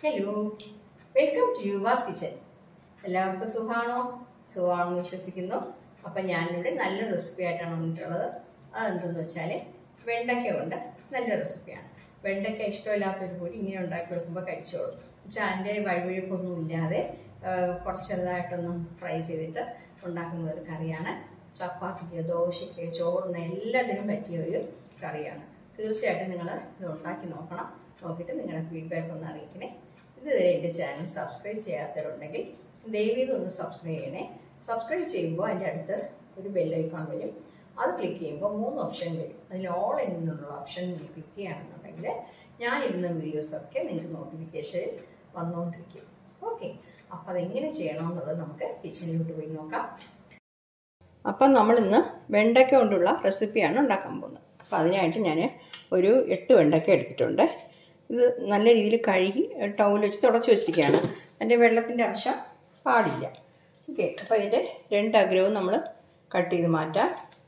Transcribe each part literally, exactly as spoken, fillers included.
Hello, welcome to Yuva's kitchen. എല്ലാവർക്കും സുഖമാണോ? സുഖമാണെന്ന് വിശ്വസിക്കുന്നു. അപ്പം ഞാനിവിടെ നല്ല റെസിപ്പി ആയിട്ടാണ് വന്നിട്ടുള്ളത്. അതെന്തെന്ന് വെച്ചാൽ വെണ്ടയ്ക്ക കൊണ്ട് നല്ല റെസിപ്പിയാണ്. വെണ്ടയ്ക്ക ഇഷ്ടമില്ലാത്തവർ പോലും ഇങ്ങനെ ഉണ്ടാക്കി കൊടുക്കുമ്പോൾ കഴിച്ചോളും. വെച്ചാൽ അതിൻ്റെ വഴുവഴുപ്പൊന്നും ഇല്ലാതെ കുറച്ച് ചെറുതായിട്ടൊന്ന് ഫ്രൈ ചെയ്തിട്ട് ഉണ്ടാക്കുന്ന ഒരു കറിയാണ്. ചപ്പാത്തിക്ക്, ദോശയ്ക്ക്, ചോറിന് എല്ലാത്തിനും പറ്റിയ ഒരു കറിയാണ്. തീർച്ചയായിട്ടും നിങ്ങൾ ഇത് ഉണ്ടാക്കി നോക്കണം. നോക്കിയിട്ട് നിങ്ങളുടെ ഫീഡ്ബാക്ക് ഒന്ന് അറിയിക്കണേ. ഇതുവരെ എൻ്റെ ചാനൽ സബ്സ്ക്രൈബ് ചെയ്യാത്തവരുണ്ടെങ്കിൽ ദയവേത് ഒന്ന് സബ്സ്ക്രൈബ് ചെയ്യണേ. സബ്സ്ക്രൈബ് ചെയ്യുമ്പോൾ അതിൻ്റെ അടുത്ത് ഒരു ബെല്ലൈക്കോൺ വരും. അത് ക്ലിക്ക് ചെയ്യുമ്പോൾ മൂന്ന് ഓപ്ഷൻ വരും. അതിൽ ഓൾ എന്നുള്ള ഓപ്ഷൻ നിങ്ങൾ ക്ലിക്ക് ചെയ്യുകയാണെന്നുണ്ടെങ്കിൽ ഞാൻ ഇടുന്ന വീഡിയോസൊക്കെ നിങ്ങൾക്ക് നോട്ടിഫിക്കേഷനിൽ വന്നുകൊണ്ടിരിക്കും. ഓക്കെ, അപ്പം അതെങ്ങനെ ചെയ്യണമെന്നുള്ളത് നമുക്ക് കിച്ചണിലോട്ട് പോയി നോക്കാം. അപ്പം നമ്മളിന്ന് വെണ്ടയ്ക്ക കൊണ്ടുള്ള റെസിപ്പിയാണ് ഉണ്ടാക്കാൻ പോകുന്നത്. അപ്പോൾ അതിനായിട്ട് ഞാൻ ഒരു എട്ട് വെണ്ടയ്ക്ക എടുത്തിട്ടുണ്ട്. ഇത് നല്ല രീതിയിൽ കഴുകി ടൗൽ വെച്ച് തുടച്ച് വെച്ചിരിക്കുകയാണ്. അതിൻ്റെ വെള്ളത്തിൻ്റെ അംശം പാടില്ല. ഓക്കെ, അപ്പോൾ ഇതിൻ്റെ രണ്ട് അഗ്രവും നമ്മൾ കട്ട് ചെയ്ത് മാറ്റാം.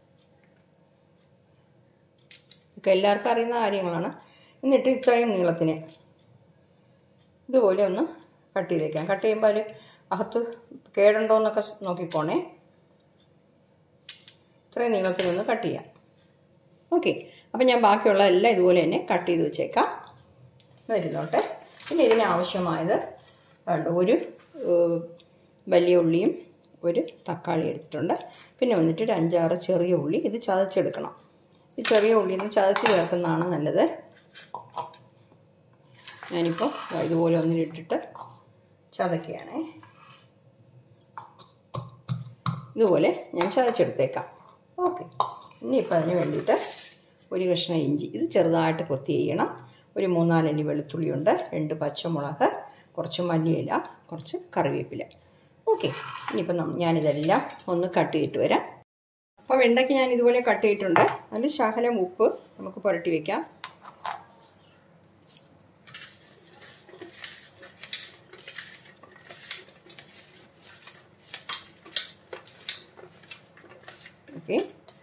ഇതൊക്കെ എല്ലാവർക്കും അറിയുന്ന കാര്യങ്ങളാണ്. എന്നിട്ട് ഇത്രയും നീളത്തിന് ഇതുപോലെ ഒന്ന് കട്ട് ചെയ്ത് വയ്ക്കാം. കട്ട് ചെയ്യുമ്പോൾ അതിൽ അകത്ത് കേടുണ്ടോ എന്നൊക്കെ നോക്കിക്കോണേ. ഇത്രയും നീളത്തിനൊന്ന് കട്ട് ചെയ്യാം. ഓക്കെ, അപ്പം ഞാൻ ബാക്കിയുള്ള എല്ലാം ഇതുപോലെ തന്നെ കട്ട് ചെയ്ത് വെച്ചേക്കാം. വരുന്നോട്ടെ. പിന്നെ ഇതിനാവശ്യമായത് ഒരു വലിയ ഉള്ളിയും ഒരു തക്കാളി എടുത്തിട്ടുണ്ട്. പിന്നെ വന്നിട്ട് ഒരു അഞ്ചാറ് ചെറിയ ഉള്ളി. ഇത് ചതച്ചെടുക്കണം. ഈ ചെറിയ ഉള്ളിയിൽ നിന്ന് ചതച്ച് ചേർക്കുന്നതാണ് നല്ലത്. ഞാനിപ്പോൾ ഇതുപോലെ ഒന്നിലിട്ടിട്ട് ചതക്കുകയാണേ. ഇതുപോലെ ഞാൻ ചതച്ചെടുത്തേക്കാം. ഓക്കെ, ഇനിയിപ്പോൾ അതിന് വേണ്ടിയിട്ട് ഒരു കഷ്ണം ഇഞ്ചി, ഇത് ചെറുതായിട്ട് കൊത്തി ചെയ്യണം. ഒരു മൂന്നാലല്ലി വെളുത്തുള്ളിയുണ്ട്, രണ്ട് പച്ചമുളക്, കുറച്ച് മല്ലിയില, കുറച്ച് കറിവേപ്പില. ഓക്കെ, ഇനിയിപ്പം ഞാനിതെല്ലാം ഒന്ന് കട്ട് ചെയ്തിട്ട് വരാം. അപ്പോൾ വെണ്ടയ്ക്ക് ഞാൻ ഇതുപോലെ കട്ട് ചെയ്തിട്ടുണ്ട്. അതിൽ ശകലം ഉപ്പ് നമുക്ക് പുരട്ടി വയ്ക്കാം. ഓക്കെ,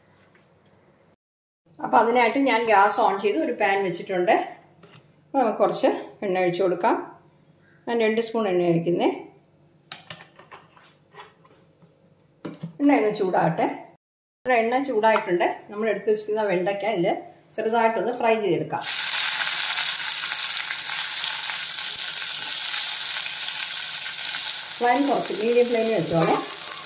അപ്പോൾ അതിനായിട്ട് ഞാൻ ഗ്യാസ് ഓൺ ചെയ്ത് ഒരു പാൻ വെച്ചിട്ടുണ്ട്. അപ്പോൾ നമുക്ക് കുറച്ച് എണ്ണ ഒഴിച്ചു കൊടുക്കാം. ഞാൻ രണ്ട് സ്പൂൺ എണ്ണ ഒഴിക്കുന്നേ. എണ്ണ ഒന്ന് ചൂടാകട്ടെ. ഇവിടെ എണ്ണ ചൂടായിട്ടുണ്ട്. നമ്മൾ എടുത്ത് വെച്ചിരിക്കുന്ന വെണ്ടയ്ക്ക ഇതിൽ ചെറുതായിട്ടൊന്ന് ഫ്രൈ ചെയ്തെടുക്കാം. ഫ്ലെയിം കുറച്ച് മീഡിയം ഫ്ലെയിമിൽ വെച്ചോളെ.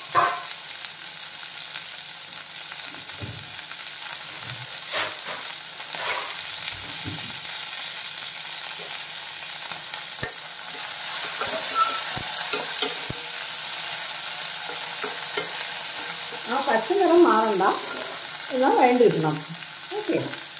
ആ പച്ച നിറം മാറണ്ട, എന്നാൽ വേണ്ടി കിട്ടണം. ഓക്കെ,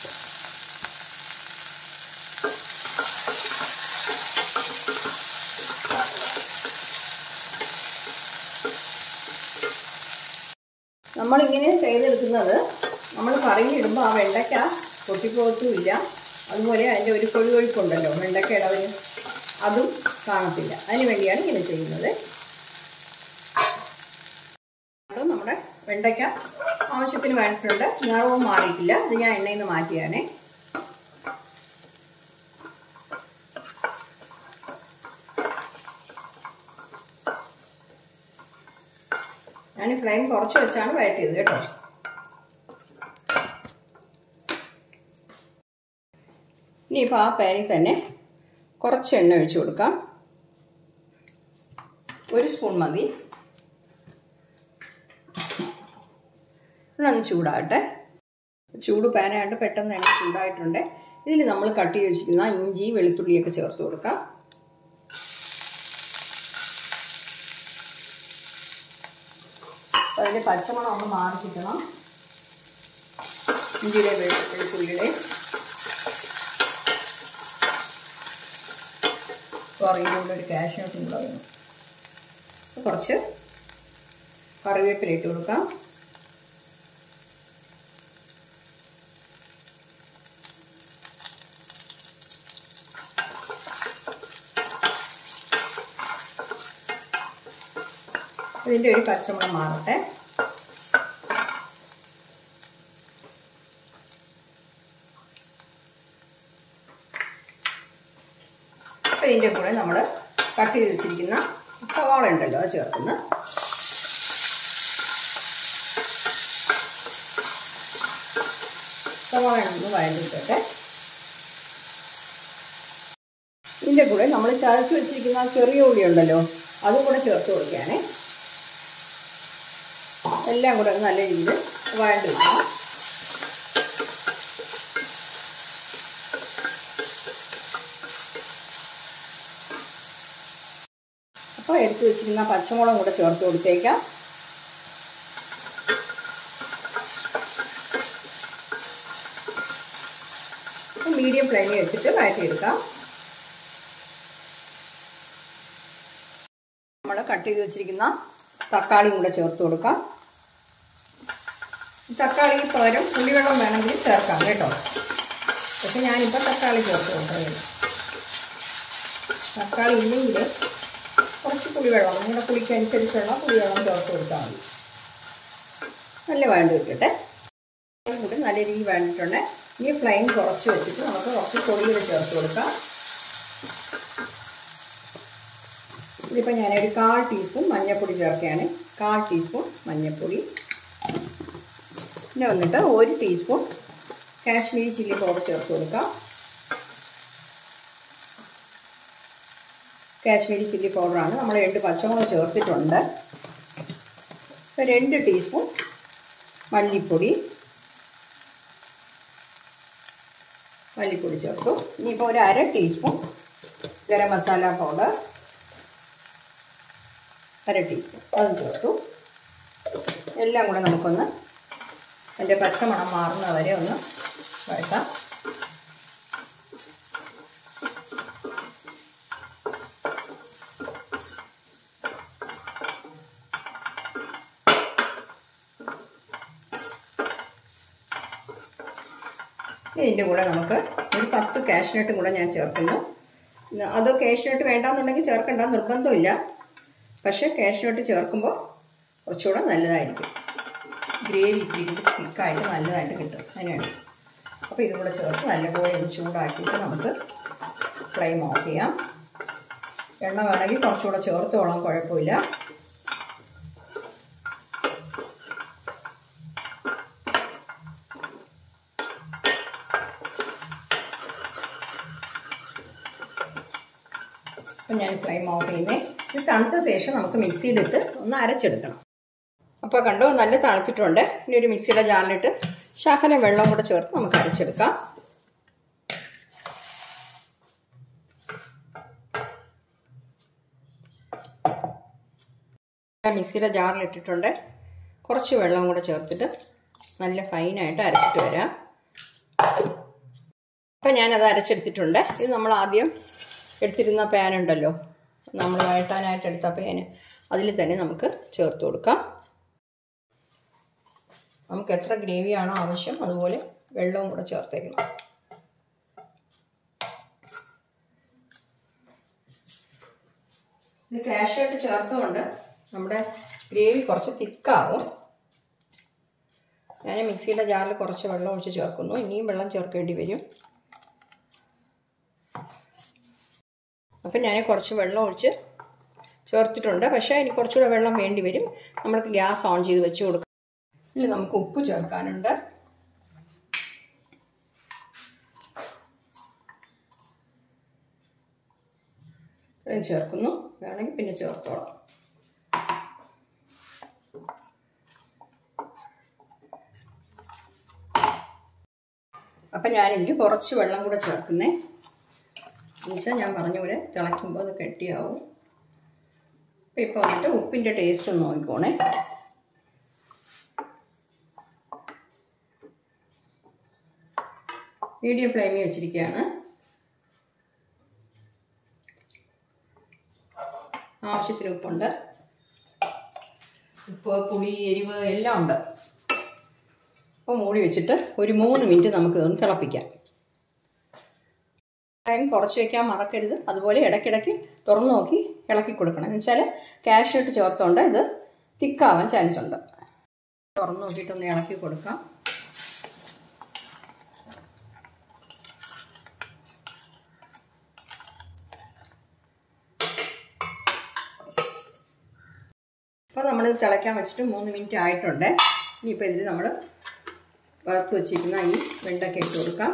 നമ്മളിങ്ങനെ ചെയ്തെടുക്കുന്നത് നമ്മൾ കറിയിലിടുമ്പോൾ ആ വെണ്ടയ്ക്ക പൊട്ടിപ്പോകത്തുമില്ല. അതുപോലെ അതിൻ്റെ ഒരു കൊഴുകൊഴുപ്പുണ്ടല്ലോ വെണ്ടയ്ക്ക ഇടവിന്, അതും കാണത്തില്ല. അതിന് വേണ്ടിയാണ് ഇങ്ങനെ ചെയ്യുന്നത്. നമ്മുടെ വെണ്ടയ്ക്ക ആവശ്യത്തിന് വേണ്ടിയിട്ടുണ്ട്. നിറവും മാറിയിട്ടില്ല. ഇത് ഞാൻ എണ്ണയിൽ നിന്ന് മാറ്റിയാണേ. ഞാൻ ഫ്ലെയിം കുറച്ച് വെച്ചാണ് വഴറ്റിയത് കേട്ടോ. ഇനിയിപ്പോൾ ആ പാനിൽ തന്നെ കുറച്ച് എണ്ണ ഒഴിച്ചു കൊടുക്കാം. ഒരു സ്പൂൺ മതി. ഒന്ന് ചൂടാകട്ടെ. ചൂട് പാനായിട്ട് പെട്ടെന്ന് എണ്ണ ചൂടായിട്ടുണ്ട്. ഇതിൽ നമ്മൾ കട്ട് ചെയ്ത് വെച്ചിരിക്കുന്ന ഇഞ്ചി വെളുത്തുള്ളിയൊക്കെ ചേർത്ത് കൊടുക്കാം. അതിൻ്റെ പച്ചമണം ഒന്ന് മാറി കിട്ടണം. ഇഞ്ചിയുടെ വെളുത്തുള്ളിയുടെ കറിയിലൂടെ ഒരു കാഷ്നട്ടും കൂടെ വേണം. കുറച്ച് കറിവേപ്പില ഇട്ട് കൊടുക്കാം. ഇതിൻ്റെ ഒരു പച്ചമണം മാറട്ടെ. അപ്പോൾ ഇതിൻ്റെ കൂടെ നമ്മൾ കട്ട് ചെയ്ത് വെച്ചിരിക്കുന്ന സവാള ഉണ്ടല്ലോ അത് ചേർക്കുന്നു. സവാള ഒന്ന് വഴറ്റിയിട്ടൊക്കെ ഇതിൻ്റെ കൂടെ നമ്മൾ ചതച്ച് വെച്ചിരിക്കുന്ന ചെറിയ ഉള്ളി ഉണ്ടല്ലോ അതും കൂടെ ചേർത്ത് കൊടുക്കുകയാണേ. എല്ലാം കൂടെ നല്ല രീതിയിൽ വഴണ്ടി വെക്കണം. അപ്പോൾ എടുത്ത് വെച്ചിരിക്കുന്ന പച്ചമുളകും കൂടെ ചേർത്ത് കൊടുത്തേക്കാം. മീഡിയം ഫ്ലെയിമിൽ വെച്ചിട്ട് വഴറ്റിയെടുക്കാം. നമ്മൾ കട്ട് ചെയ്ത് വെച്ചിരിക്കുന്ന തക്കാളിയും കൂടെ ചേർത്ത് കൊടുക്കാം. തക്കാളിക്ക് പകരം പുളിവെള്ളം വേണമെങ്കിൽ ചേർക്കാം കേട്ടോ. പക്ഷെ ഞാനിപ്പോൾ തക്കാളി ചേർത്ത് കൊടുക്കുന്നത്. തക്കാളി ഇല്ലെങ്കിൽ കുറച്ച് പുളിവെള്ളം നിങ്ങളുടെ പുളിക്കനുസരിച്ചുള്ള പുളിവെള്ളം ചേർത്ത് കൊടുത്താൽ മതി. നല്ല വഴണ്ട് കിട്ടട്ടെ. കൂടി നല്ല രീതിയിൽ വഴണ്ടിട്ടുണ്ട്. ഈ ഫ്ലെയിം കുറച്ച് വെച്ചിട്ട് നമുക്ക് കുറച്ച് പൊടികൾ ചേർത്ത് കൊടുക്കാം. ഇതിപ്പോൾ ഞാനൊരു കാൽ ടീസ്പൂൺ മഞ്ഞൾപ്പൊടി ചേർക്കുകയാണ്. കാൽ ടീസ്പൂൺ മഞ്ഞൾപ്പൊടി. പിന്നെ വന്നിട്ട് ഒരു ടീസ്പൂൺ കാശ്മീരി ചില്ലി പൗഡർ ചേർത്ത് കൊടുക്കാം. കാശ്മീരി ചില്ലി പൗഡറാണ്. നമ്മൾ രണ്ട് പച്ചമുളക് ചേർത്തിട്ടുണ്ട്. ഇപ്പോൾ രണ്ട് ടീസ്പൂൺ മല്ലിപ്പൊടി മല്ലിപ്പൊടി ചേർത്തു. ഇനിയിപ്പോൾ ഒരു അര ടീസ്പൂൺ ഗരം മസാല പൗഡർ അര ടീസ്പൂൺ അതും ചേർത്തു. എല്ലാം കൂടെ നമുക്കൊന്ന് അതിൻ്റെ പച്ചമണം മാറുന്ന വരെ ഒന്ന് വഴറ്റാം. ഇതിൻ്റെ കൂടെ നമുക്ക് ഒരു പത്ത് കാഷ്നട്ടും കൂടെ ഞാൻ ചേർക്കുന്നു. അത് കാഷ്നട്ട് വേണ്ടാന്നുണ്ടെങ്കിൽ ചേർക്കേണ്ട നിർബന്ധമില്ല. പക്ഷേ കാഷ്നട്ട് ചേർക്കുമ്പോൾ കുറച്ചുകൂടെ നല്ലതായിരിക്കും. ഗ്രേവി ഇത്തിരി തിക്കായിട്ട് നല്ലതായിട്ട് കിട്ടും. അതിനാണ്. അപ്പോൾ ഇതും കൂടെ ചേർത്ത് നല്ലപോലെ ഒന്ന് ചൂടാക്കിയിട്ട് നമുക്ക് ഫ്ലെയിം ഓഫ് ചെയ്യാം. എണ്ണ വേണമെങ്കിൽ കുറച്ചുകൂടെ ചേർത്തോളാം, കുഴപ്പമില്ല. അപ്പം ഞാൻ ഫ്ലെയിം ഓഫ് ചെയ്യുന്നേ. ഇത് തണുത്ത ശേഷം നമുക്ക് മിക്സിയിലിട്ട് ഒന്ന് അരച്ചെടുക്കണം. അപ്പോൾ കണ്ടോ നല്ല തണുത്തിട്ടുണ്ട്. ഇനി ഒരു മിക്സിയുടെ ജാറിലിട്ട് ശകലം വെള്ളം കൂടെ ചേർത്ത് നമുക്ക് അരച്ചെടുക്കാം. മിക്സിയുടെ ജാറിലിട്ടിട്ടുണ്ട്. കുറച്ച് വെള്ളം കൂടെ ചേർത്തിട്ട് നല്ല ഫൈനായിട്ട് അരച്ചിട്ട് വരാം. അപ്പം ഞാനത് അരച്ചെടുത്തിട്ടുണ്ട്. ഇത് നമ്മൾ ആദ്യം എടുത്തിരുന്ന പാൻ ഉണ്ടല്ലോ, നമ്മൾ വഴറ്റാനായിട്ട് എടുത്ത പാന്, അതിൽ തന്നെ നമുക്ക് ചേർത്ത് കൊടുക്കാം. നമുക്ക് എത്ര ഗ്രേവിയാണോ ആവശ്യം അതുപോലെ വെള്ളവും കൂടെ ചേർത്തേക്കണം. ഇത് കാഷ്യൂട്ട് ചേർത്തുകൊണ്ട് നമ്മുടെ ഗ്രേവി കുറച്ച് തിക്കാവും. ഞാൻ മിക്സിയുടെ ജാറിൽ കുറച്ച് വെള്ളം ഒഴിച്ച് ചേർക്കുന്നു. ഇനിയും വെള്ളം ചേർക്കേണ്ടി വരും. അപ്പം ഞാൻ കുറച്ച് വെള്ളം ഒഴിച്ച് ചേർത്തിട്ടുണ്ട്. പക്ഷേ ഇനി കുറച്ചുകൂടെ വെള്ളം വേണ്ടി വരും. നമ്മൾക്ക് ഗ്യാസ് ഓൺ ചെയ്ത് വെച്ച് കൊടുക്കാം. ഇതിൽ നമുക്ക് ഉപ്പ് ചേർക്കാനുണ്ട്. ഇത്രയും ചേർക്കുന്നു. വേണമെങ്കിൽ പിന്നെ ചേർത്തോളാം. അപ്പം ഞാനിതിൽ കുറച്ച് വെള്ളം കൂടെ ചേർക്കുന്നേ. എന്നുവെച്ചാൽ ഞാൻ പറഞ്ഞ പോലെ തിളയ്ക്കുമ്പോൾ അത് കെട്ടിയാവും. അപ്പോൾ ഇപ്പോൾ വന്നിട്ട് ഉപ്പിൻ്റെ ടേസ്റ്റ് ഒന്ന് നോക്കിക്കോണേ. മീഡിയം ഫ്ലെയിമിൽ വെച്ചിരിക്കുകയാണ്. ആവശ്യത്തിന് ഉപ്പുണ്ട്. ഉപ്പ്, പുളി, എരിവ് എല്ലാം ഉണ്ട്. അപ്പോൾ മൂടി വെച്ചിട്ട് ഒരു മൂന്ന് മിനിറ്റ് നമുക്ക് ഇതൊന്ന് തിളപ്പിക്കാം. ടൈം കുറച്ച് വയ്ക്കാൻ മറക്കരുത്. അതുപോലെ ഇടയ്ക്കിടയ്ക്ക് തുറന്നു നോക്കി ഇളക്കി കൊടുക്കണം. എന്ന് വെച്ചാൽ കാഷ്യൂട്ട് ചേർത്തുകൊണ്ട് ഇത് തിക്കാവാൻ ചാൻസ് ഉണ്ട്. തുറന്നു നോക്കിയിട്ടൊന്ന് ഇളക്കി കൊടുക്കാം. അപ്പോൾ നമ്മളിത് തിളയ്ക്കാൻ വെച്ചിട്ട് മൂന്ന് മിനിറ്റ് ആയിട്ടുണ്ട്. ഇനിയിപ്പോൾ ഇതിൽ നമ്മൾ വറുത്ത് വെച്ചിരിക്കുന്ന ഈ വെണ്ടയ്ക്ക ഇട്ട് കൊടുക്കാം.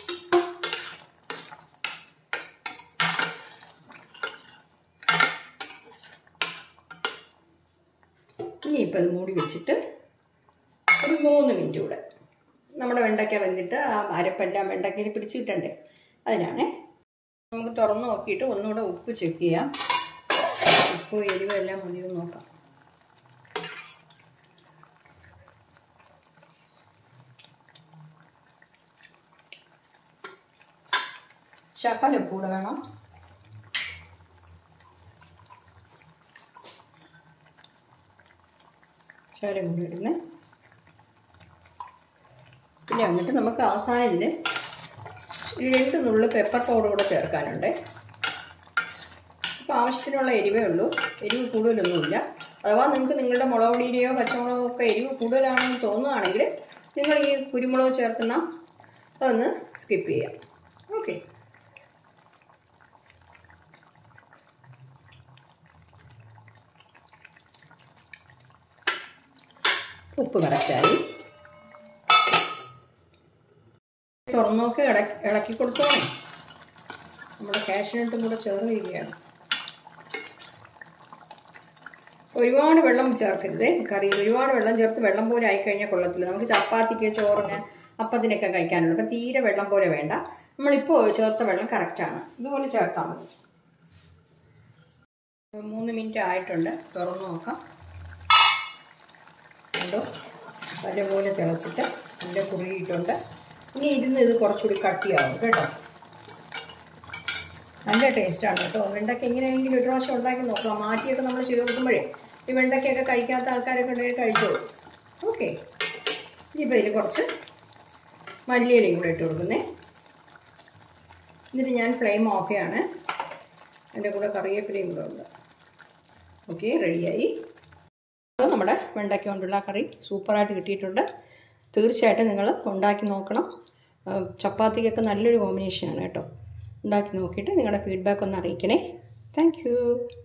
ഇനിയിപ്പോൾ ഇത് മൂടി വെച്ചിട്ട് ഒരു മൂന്ന് മിനിറ്റ് കൂടെ നമ്മുടെ വെണ്ടയ്ക്ക വെന്തിട്ട് ആ അരപ്പെല്ലാം വെണ്ടയ്ക്കയിൽ പിടിച്ച് കിട്ടണ്ടേ, അതിനാണ്. നമുക്ക് തുറന്ന് നോക്കിയിട്ട് ഒന്നുകൂടെ ഉപ്പ് ചെക്ക് ചെയ്യാം. ഉപ്പ് എരിവെല്ലാം മതിയോ നോക്കാം. ശകലം ഉപ്പ് കൂടെ വേണം. ശകലം കൂടി ഇടുന്നത്. പിന്നെ വന്നിട്ട് നമുക്ക് അവസാനം ഇതിൽ ഒരു രണ്ട് നുള്ളു പെപ്പർ പൗഡർ കൂടെ ചേർക്കാനുണ്ട്. അപ്പോൾ ആവശ്യത്തിനുള്ള എരിവേ ഉള്ളൂ, എരിവ് കൂടുതലൊന്നുമില്ല. അഥവാ നിങ്ങൾക്ക് നിങ്ങളുടെ മുളക് പൊടിയുടെയോ പച്ചമുളകോ ഒക്കെ എരിവ് കൂടുതലാണെന്ന് തോന്നുകയാണെങ്കിൽ നിങ്ങൾ ഈ കുരുമുളക് ചേർക്കുന്ന അതൊന്ന് സ്കിപ്പ് ചെയ്യാം. ഓക്കെ. ഉപ്പ് കറക്റ്റായി. തുറന്നൊക്കെ ഇളക്കി ഇളക്കി കൊടുത്തോളേ. നമ്മുടെ കാഷ്യൂനട്ടും കൂടെ ചേർന്നിരിക്കുകയാണ്. ഒരുപാട് വെള്ളം ചേർക്കരുത് കറിയിൽ. ഒരുപാട് വെള്ളം ചേർത്ത് വെള്ളം പോലെ ആയിക്കഴിഞ്ഞാൽ കൊള്ളത്തില്ല. നമുക്ക് ചപ്പാത്തിക്ക്, ചോറിന്, അപ്പത്തിനൊക്കെ കഴിക്കാനുള്ളൂ. അപ്പം തീരെ വെള്ളം പോലെ വേണ്ട. നമ്മളിപ്പോൾ ചേർത്ത വെള്ളം കറക്റ്റാണ്. ഇതുപോലെ ചേർത്താൽ മതി. മൂന്ന് മിനിറ്റ് ആയിട്ടുണ്ട്. തുറന്ന് നോക്കാം. കണ്ടോ, നല്ലപോലെ തിളച്ചിട്ട് നല്ല കുറുകിയിട്ടുണ്ട്. ഇനി ഇരുന്ന് ഇത് കുറച്ചുകൂടി കട്ടിയാവും കേട്ടോ. നല്ല ടേസ്റ്റാണ് കേട്ടോ. വെണ്ടയ്ക്ക എങ്ങനെയെങ്കിലും ഒരു പ്രാവശ്യം ഉണ്ടാക്കി നോക്കാം. മാറ്റിയൊക്കെ നമ്മൾ ചേർക്കുമ്പോഴേ ഈ വെണ്ടയ്ക്കൊക്കെ കഴിക്കാത്ത ആൾക്കാരൊക്കെ ഉണ്ടെങ്കിൽ കഴിച്ചോളൂ. ഓക്കെ. ഇനിയിപ്പോൾ ഇതിൽ കുറച്ച് മല്ലിയിലയും കൂടെ ഇട്ട് കൊടുക്കുന്നേ. എന്നിട്ട് ഞാൻ ഫ്ലെയിം ഓഫ് ചെയ്യാണ്. അതിൻ്റെ കൂടെ കറിവേപ്പിലയും കൂടെ ഉണ്ട്. ഓക്കെ, റെഡിയായി. അപ്പോൾ നമ്മുടെ വെണ്ടയ്ക്ക കൊണ്ടുള്ള കറി സൂപ്പറായിട്ട് കിട്ടിയിട്ടുണ്ട്. തീർച്ചയായിട്ടും നിങ്ങൾ ഉണ്ടാക്കി നോക്കണം. ചപ്പാത്തിക്കൊക്കെ നല്ലൊരു കോമ്പിനേഷനാണ് കേട്ടോ. ഉണ്ടാക്കി നോക്കിയിട്ട് നിങ്ങളുടെ ഫീഡ്ബാക്ക് ഒന്ന് അറിയിക്കണേ. Thank you.